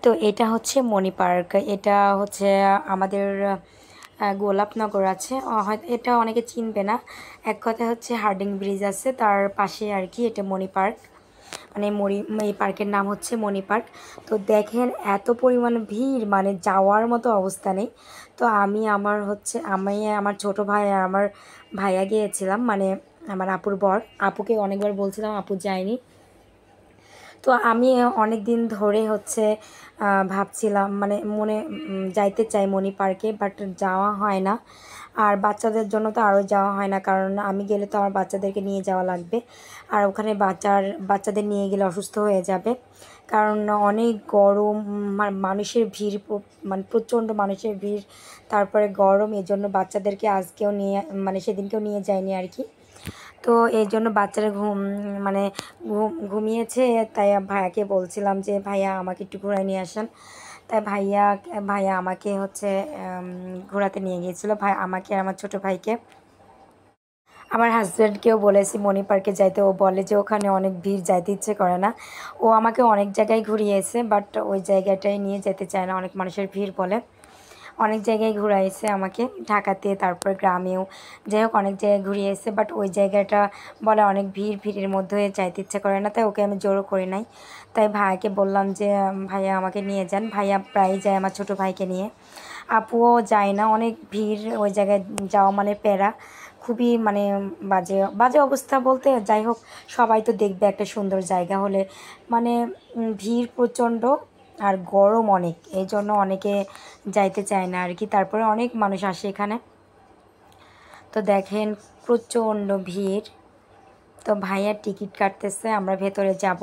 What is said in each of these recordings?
তো এটা হচ্ছে মণি পার্ক। এটা হচ্ছে আমাদের গোলাপনগর আছে, হয়তো এটা অনেকে চিনবে না। এক কথা হচ্ছে হার্ডিং ব্রিজ আছে তার পাশে আর কি, এটা মণি পার্ক। মানে এই পার্কের নাম হচ্ছে মণি পার্ক। তো দেখেন এত পরিমাণ ভিড়, মানে যাওয়ার মতো অবস্থা নেই। তো আমি আমার ছোট ভাই আর আমার ভাইয়া গিয়েছিলাম, মানে আমার আপুর বর। আপুকে অনেকবার বলছিলাম, আপু যায়নি। তো আমি অনেক দিন ধরে হচ্ছে ভাবছিলাম, মানে মনে যাইতে চাই মণি পার্কে, বাট যাওয়া হয় না। আর বাচ্চাদের জন্য তো আরও যাওয়া হয় না, কারণ আমি গেলে তো আমার বাচ্চাদেরকে নিয়ে যাওয়া লাগবে। আর ওখানে বাচ্চাদের নিয়ে গেলে অসুস্থ হয়ে যাবে, কারণ অনেক গরম, মানুষের ভিড়, মানে প্রচণ্ড মানুষের ভিড়, তারপরে গরম। এই জন্য বাচ্চাদেরকে আজকেও নিয়ে, মানে সেদিনকেও নিয়ে যায়নি আর কি। তো এই জন্য বাচ্চারা মানে ঘুমিয়েছে। তাই ভাইয়াকে বলছিলাম যে ভাইয়া আমাকে একটু ঘোরায় নিয়ে আসেন। তাই ভাইয়া আমাকে হচ্ছে ঘোরাতে নিয়ে গিয়েছিল, আমাকে আর আমার ছোটো ভাইকে। আমার হাজব্যান্ডকেও বলেছি মণি পার্কে যাইতে, ও বলে যে ওখানে অনেক ভিড়, যাইতে ইচ্ছে করে না। ও আমাকে অনেক জায়গায় ঘুরিয়েছে, বাট ওই জায়গাটায় নিয়ে যেতে চায় না, অনেক মানুষের ভিড় বলে। অনেক জায়গায় ঘুরাইছে আমাকে, ঢাকাতে, তারপর গ্রামেও, যাই হোক অনেক জায়গায় ঘুরিয়েছে। বাট ওই জায়গাটা বলে অনেক ভিড়ের মধ্যে যাইতে ইচ্ছে করে না, তাই ওকে আমি জোরও করি নাই। তাই ভাইয়াকে বললাম যে ভাইয়া আমাকে নিয়ে যান। ভাইয়া প্রায়ই যায় আমার ছোটো ভাইকে নিয়ে। আপুও যায় না, অনেক ভিড়, ওই জায়গায় যাওয়া মানে প্যারা, খুবই মানে বাজে বাজে অবস্থা বলতে। যাই হোক, সবাই তো দেখবে একটা সুন্দর জায়গা হলে, মানে ভিড় প্রচণ্ড আর গরম অনেক, এই জন্য অনেকে যাইতে চায় না আর কি। তারপরে অনেক মানুষ আসে এখানে। তো দেখেন প্রচণ্ড ভিড়। তো ভাইয়ার টিকিট কাটতেছে, আমরা ভেতরে যাব।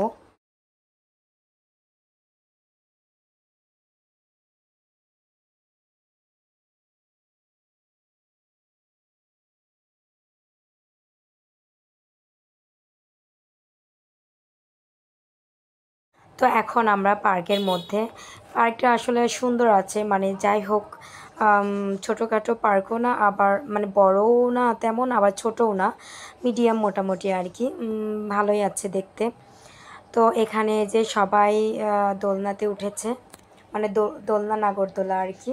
তো এখন আমরা পার্কের মধ্যে। পার্কটা আসলে সুন্দর আছে, মানে যাই হোক, ছোটোখাটো পার্কও না, আবার মানে বড়ও না তেমন, আবার ছোটও না, মিডিয়াম মোটামুটি আর কি। ভালোই আছে দেখতে। তো এখানে যে সবাই দোলনাতে উঠেছে, মানে দোলনা, নাগরদোলা আর কি।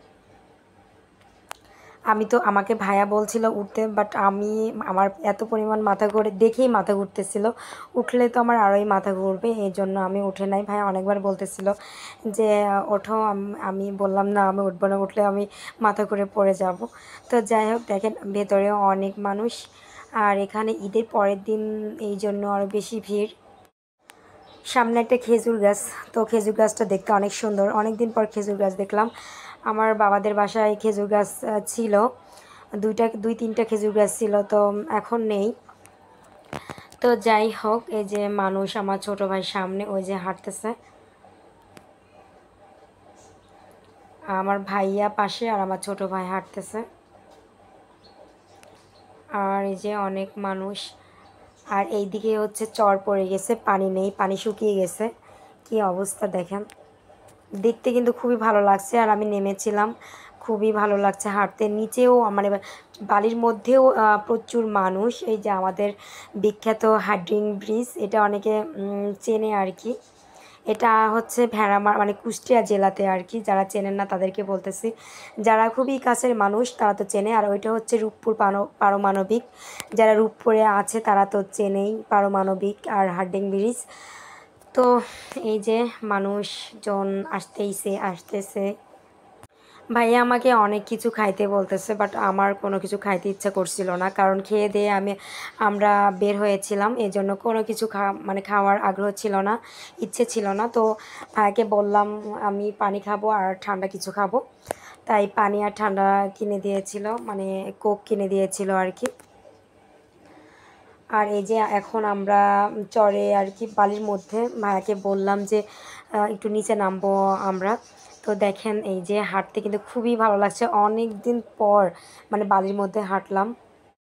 আমাকে ভাইয়া বলছিল উঠতে, বাট আমার এত পরিমাণ মাথা ঘুরে দেখেই মাথা ঘুরতেছিল। উঠলে তো আমার আরোই মাথা ঘুরবে, এই জন্য আমি উঠে নাই। ভাইয়া অনেকবার বলতেছিল যে ওঠো, আমি বললাম না, আমি উঠবো না, উঠলে আমি মাথা ঘুরে পড়ে যাব। তো যাই হোক, দেখেন ভেতরেও অনেক মানুষ। আর এখানে ঈদের পরের দিন, এই জন্য আরও বেশি ভিড়। সামনে একটা খেজুর গাছ। তো খেজুর গাছটা দেখতে অনেক সুন্দর, অনেক দিন পর খেজুর গাছ দেখলাম। আমার বাবাদের বাসায় খেজুর গাছ ছিল, দুই তিনটা খেজুর গাছ ছিল, তো এখন নেই। তো যাই হোক, এই যে মানুষ, আমার ছোট ভাই সামনে ওই যে হাঁটতেছে, আমার ভাইয়া পাশে, আর আমার ছোট ভাই হাঁটতেছে। আর এই যে অনেক মানুষ। আর এইদিকে হচ্ছে চর পড়ে গেছে, পানি নেই, পানি শুকিয়ে গেছে। কি অবস্থা দেখেন, দেখতে কিন্তু খুবই ভালো লাগছে। আর আমি নেমেছিলাম, খুবই ভালো লাগছে হাঁটতে। নিচেও মানে বালির মধ্যেও প্রচুর মানুষ। এই যে আমাদের বিখ্যাত হার্ডিং ব্রিজ, এটা অনেকে চেনে আর কি। এটা হচ্ছে ভেড়ামারা, মানে কুষ্টিয়া জেলাতে আর কি। যারা চেনেন না তাদেরকে বলতেছি, যারা খুবই কাছের মানুষ তারা তো চেনে। আর ওইটা হচ্ছে রূপপুর পারমাণবিক, যারা রূপপুরে আছে তারা তো চেনেই পারমাণবিক আর হার্ডিং ব্রিজ। তো এই যে মানুষজন আসতেছে। ভাইয়া আমাকে অনেক কিছু খাইতে বলতেছে, বাট আমার কোনো কিছু খাইতে ইচ্ছা করছিল না, কারণ খেয়ে দিয়ে আমরা বের হয়েছিলাম, এই জন্য কোনো কিছু মানে খাওয়ার আগ্রহ ছিল না, ইচ্ছে ছিল না। তো ভাইয়াকে বললাম আমি পানি খাবো আর ঠান্ডা কিছু খাবো। তাই পানি আর ঠান্ডা কিনে দিয়েছিল, মানে কোক কিনে দিয়েছিল আর কি। আর এই যে এখন আমরা চরে আর কি, বালির মধ্যে। ভাইয়াকে বললাম যে একটু নিচে নামবো আমরা। তো দেখেন এই যে হাঁটতে কিন্তু খুবই ভালো লাগছে, অনেক দিন পর মানে বালির মধ্যে হাঁটলাম।